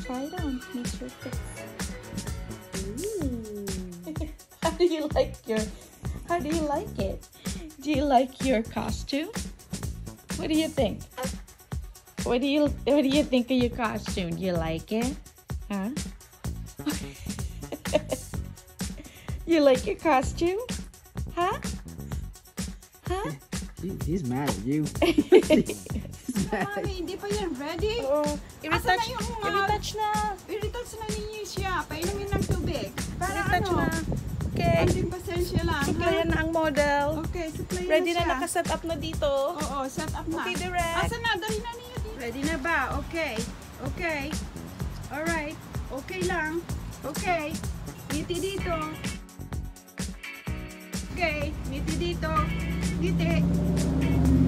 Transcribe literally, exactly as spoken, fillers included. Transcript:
Try it on. Make sure it fits. How do you like your, how do you like it? Do you like your costume? What do you think? What do you, what do you think of your costume? Do you like it? Huh? You like your costume? Huh? Huh? He, he's mad at you. Mami, hindi pa yan ready? Oh, Asa na i-retouch, yung mga... i-retouch na. I-retouch na ninyo siya. Painumin ng tubig. Para I-retouch ano? na. Okay. Konting pasensya lang. Suplayan na ang model. Okay, supplyan Ready na na, siya. nakaset up na dito. Oo, set up na. Okay, direct. Asa na? Dali na niyo dito. Ready na ba? Okay. Okay. Alright. Okay lang. Okay. Ngiti dito. Okay. Ngiti dito. Ngiti.